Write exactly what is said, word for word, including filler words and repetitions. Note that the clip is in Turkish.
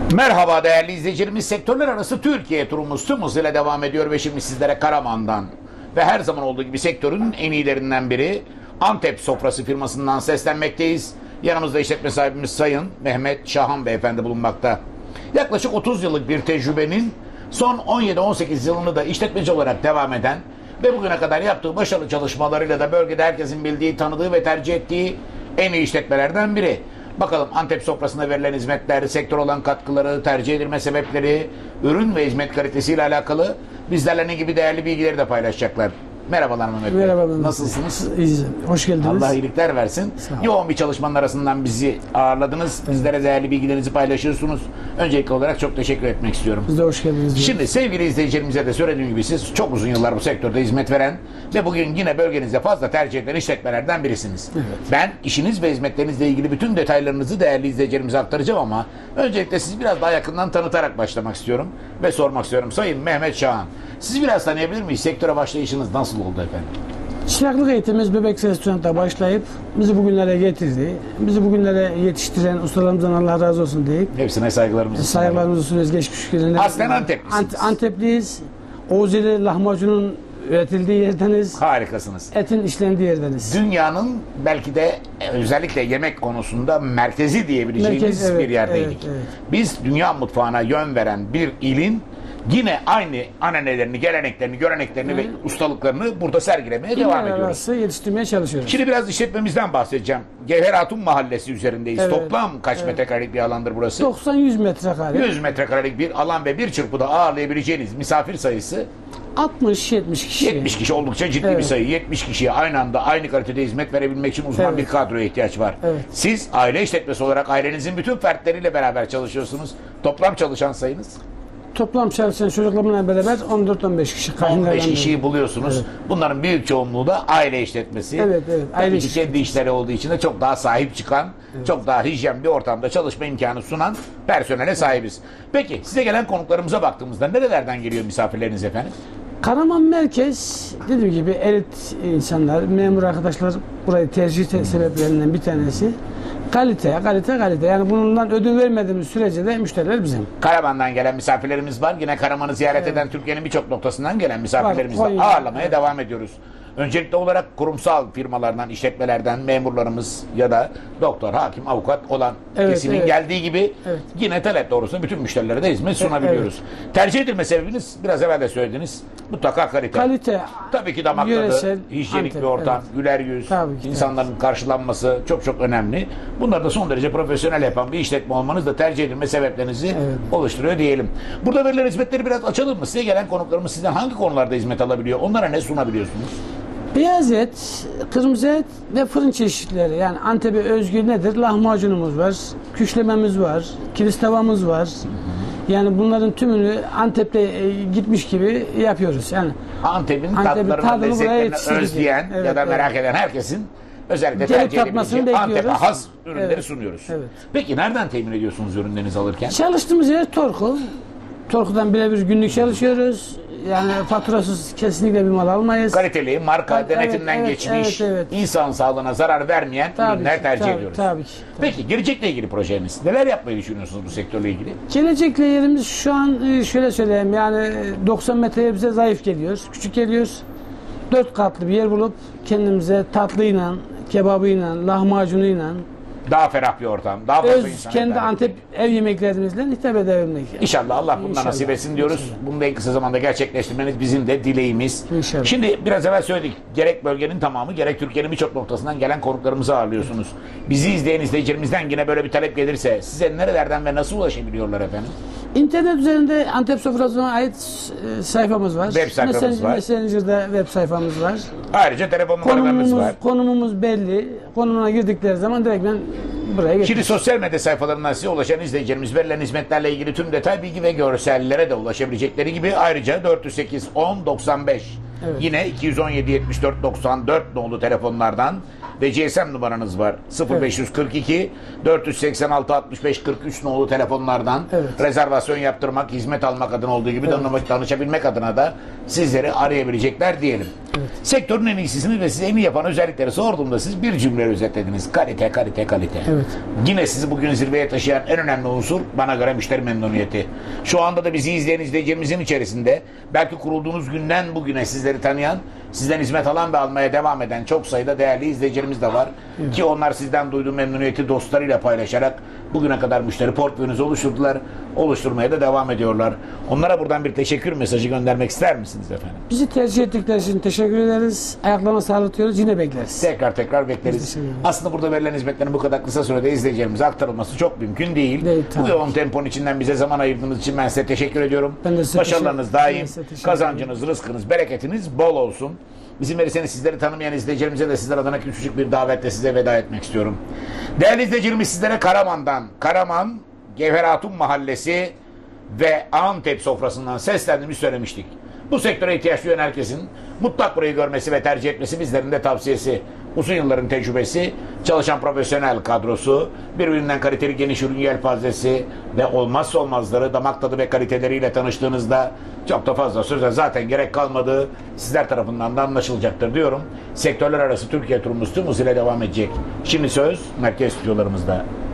Merhaba değerli izleyicilerimiz, sektörler arası Türkiye turumuz tüm hızıyla devam ediyor ve şimdi sizlere Karaman'dan ve her zaman olduğu gibi sektörün en iyilerinden biri Antep Sofrası firmasından seslenmekteyiz. Yanımızda işletme sahibimiz Sayın Mehmet Şahan Beyefendi bulunmakta. Yaklaşık otuz yıllık bir tecrübenin son on yedi on sekiz yılını da işletmeci olarak devam eden ve bugüne kadar yaptığı başarılı çalışmalarıyla da bölgede herkesin bildiği, tanıdığı ve tercih ettiği en iyi işletmelerden biri. Bakalım Antep Sofrası'nda verilen hizmetler, sektör olan katkıları, tercih edilme sebepleri, ürün ve hizmet kalitesiyle alakalı bizlerle ne gibi değerli bilgileri de paylaşacaklar. Merhabalar Mehmet Bey. Merhaba Mehmet. Nasılsınız? İyiyiz. Hoş geldiniz. Allah iyilikler versin. Yoğun bir çalışmanın arasından bizi ağırladınız. Evet. Bizlere değerli bilgilerinizi paylaşıyorsunuz. Öncelikli olarak çok teşekkür etmek istiyorum. Biz de hoş geldiniz. Şimdi sevgili izleyicilerimize de söylediğim gibi siz çok uzun yıllar bu sektörde hizmet veren ve bugün yine bölgenizde fazla tercih edilen işletmelerden birisiniz. Evet. Ben işiniz ve hizmetlerinizle ilgili bütün detaylarınızı değerli izleyicilerimize aktaracağım ama öncelikle sizi biraz daha yakından tanıtarak başlamak istiyorum ve sormak istiyorum. Sayın Mehmet Şahan, sizi biraz tanıyabilir miyiz? Sektöre başlayışınız nasıl oldu efendim? Çıraklık eğitimimiz Bebek Restoran'da başlayıp bizi bugünlere getirdi. Bizi bugünlere yetiştiren ustalarımızdan Allah razı olsun deyip hepsine saygılarımızı saygılarımızı sunuyoruz geçmiş günlerinde. Aslen Anteplisiniz. Ant Antepliyiz. Oğuzeli lahmacunun üretildiği yerdeniz. Harikasınız. Etin işlendiği yerdeniz. Dünyanın belki de özellikle yemek konusunda merkezi diyebileceğimiz Merkez, evet, bir yerdeydik. Evet, evet. Biz dünya mutfağına yön veren bir ilin yine aynı ananelerini, geleneklerini, göreneklerini evet. ve ustalıklarını burada sergilemeye İl devam ediyoruz. Yetiştirmeye çalışıyoruz. Şimdi biraz işletmemizden bahsedeceğim. Gevher Hatun Mahallesi üzerindeyiz. Evet. Toplam kaç evet. metrekarelik bir alandır burası? doksan yüz metrekare. yüz metrekarelik bir alan ve bir çırpıda ağırlayabileceğiniz misafir sayısı altmış yetmiş kişi. yetmiş kişi oldukça ciddi evet. bir sayı. yetmiş kişiye aynı anda aynı kalitede hizmet verebilmek için uzman evet. bir kadroya ihtiyaç var. Evet. Siz aile işletmesi olarak ailenizin bütün fertleriyle beraber çalışıyorsunuz. Toplam çalışan sayınız? Toplam çalışan çocuklarımla beraber on dört on beş kişi. on beş kişiyi buluyorsunuz. Evet. Bunların büyük çoğunluğu da aile işletmesi. Evet, evet. Aile Tabii ki kendi işleri olduğu için de çok daha sahip çıkan, evet. çok daha hijyen bir ortamda çalışma imkanı sunan personele sahibiz. Peki size gelen konuklarımıza baktığımızda nerelerden geliyor misafirleriniz efendim? Karaman merkez, dediğim gibi elit insanlar, memur arkadaşlar burayı tercih sebeplerinden bir tanesi. Kalite, kalite, kalite. Yani bundan ödül vermediğimiz sürece de müşteriler bizim. Karaman'dan gelen misafirlerimiz var. Yine Karaman'ı ziyaret evet. eden Türkiye'nin birçok noktasından gelen misafirlerimizle ağırlamaya evet. devam ediyoruz. Öncelikli olarak kurumsal firmalardan, işletmelerden memurlarımız ya da doktor, hakim, avukat olan evet, kesimin evet. geldiği gibi evet. yine talep doğrusunda bütün müşterilere de hizmet sunabiliyoruz. Evet. Tercih edilme sebebiniz biraz evvel de söylediniz. Mutlaka kalite. Kalite. Tabii ki damak tadı, hijyenik bir ortam, evet. güler yüz, ki, insanların evet. karşılanması çok çok önemli. Bunları da son derece profesyonel yapan bir işletme olmanız da tercih edilme sebeplerinizi evet. oluşturuyor diyelim. Burada verilen hizmetleri biraz açalım mı? Size gelen konuklarımız sizden hangi konularda hizmet alabiliyor? Onlara ne sunabiliyorsunuz? Beyaz et, kırmızı et ve fırın çeşitleri. Yani Antep'e özgü nedir? Lahmacunumuz var, küşlememiz var, kilis tavamız var. Yani bunların tümünü Antep'te gitmiş gibi yapıyoruz. Yani Antep'in Antep tatlarını, lezzetlerini özleyen evet, ya da merak evet. eden herkesin özellikle gelip tercih edebileceği Antep'e has ürünleri evet. sunuyoruz. Evet. Peki nereden temin ediyorsunuz ürünlerinizi alırken? Çalıştığımız yer Torku. Torku'dan birebir günlük çalışıyoruz. Yani faturasız kesinlikle bir mal almayız. Kaliteli, marka, evet, denetimden evet, geçmiş, evet, evet. insan sağlığına zarar vermeyen tabii ürünler ki, tercih tabii, ediyoruz. Tabii ki. Tabii. Peki gelecekle ilgili projeniz? Neler yapmayı düşünüyorsunuz bu sektörle ilgili? Gelecekle yerimiz şu an şöyle söyleyeyim, yani doksan metreye bize zayıf geliyor, küçük geliyor. Dört katlı bir yer bulup kendimize tatlıyla, kebabıyla, lahmacunuyla daha ferah bir ortam, daha fazla öz insan kendi Antep ev yemeklerimizle hitap edebilmek. Yani. İnşallah Allah bundan İnşallah. nasip etsin diyoruz. İnşallah. Bunu da en kısa zamanda gerçekleştirmeniz bizim de dileğimiz. İnşallah. Şimdi biraz evvel söyledik. Gerek bölgenin tamamı, gerek Türkiye'nin birçok noktasından gelen konuklarımızı ağırlıyorsunuz. Bizi izleyen izleyicilerimizden yine böyle bir talep gelirse size nerelerden ve nasıl ulaşabiliyorlar efendim? İnternet üzerinde Antep Sofrası'na ait sayfamız var. Web sayfamız Messenger, var. Messenger'da web sayfamız var. Ayrıca telefon numaralarımız var. Konumumuz belli. Konumuna girdikleri zaman direkt ben buraya geçiyorum. Şimdi sosyal medya sayfalarından size ulaşan izleyicilerimiz verilen hizmetlerle ilgili tüm detay, bilgi ve görsellere de ulaşabilecekleri gibi ayrıca dört yüz sekiz on doksan beş evet. yine iki yüz on yedi yetmiş dört doksan dört nolu telefonlardan ve G S M numaranız var. sıfır beş yüz kırk iki dört yüz seksen altı altmış beş kırk üç nolu telefonlardan evet. rezervasyon yaptırmak, hizmet almak adına olduğu gibi evet. tanışabilmek adına da sizleri arayabilecekler diyelim. Evet. Sektörün en iyisisiniz ve size en iyi yapan özellikleri sorduğumda siz bir cümleyle özetlediniz. Kalite, kalite, kalite. Evet. Yine sizi bugün zirveye taşıyan en önemli unsur bana göre müşteri memnuniyeti. Şu anda da bizi izleyen izleyicilerimizin içerisinde belki kurulduğunuz günden bugüne sizleri tanıyan, sizden hizmet alan ve almaya devam eden çok sayıda değerli izleyicilerimiz de var. Evet. Ki onlar sizden duyduğu memnuniyeti dostlarıyla paylaşarak bugüne kadar müşteri portföyünüzü oluşturdular. Oluşturmaya da devam ediyorlar. Onlara buradan bir teşekkür mesajı göndermek ister misiniz efendim? Bizi tercih ettikleri için teşekkür ederiz. Ayaklarına sağlık diyoruz. Yine bekleriz. Tekrar tekrar bekleriz. Aslında burada verilen hizmetlerin bu kadar kısa sürede izleyicilerimize aktarılması çok mümkün değil. Değil, bu yoğun temponun içinden bize zaman ayırdığınız için ben size teşekkür ediyorum. Ben de size Başarılarınız teşekkür- daim, ben size teşekkür kazancınız, rızkınız, bereketiniz bol olsun. Bizim veriseniz sizleri tanımayan izleyicilerimize de sizler adına küçücük bir davetle size veda etmek istiyorum. Değerli izleyicilerimiz, sizlere Karaman'dan, Karaman, Gevheratun Mahallesi ve Antep sofrasından seslendiğimizi söylemiştik. Bu sektöre ihtiyaç duyan herkesin mutlak burayı görmesi ve tercih etmesi bizlerin de tavsiyesi. Uzun yılların tecrübesi, çalışan profesyonel kadrosu, birbirinden kaliteli geniş ürün yelpazesi ve olmazsa olmazları damak tadı ve kaliteleriyle tanıştığınızda çok da fazla söze zaten gerek kalmadığı sizler tarafından da anlaşılacaktır diyorum. Sektörler arası Türkiye turumuz tüm hızıyla devam edecek. Şimdi söz merkez stüdyolarımızda.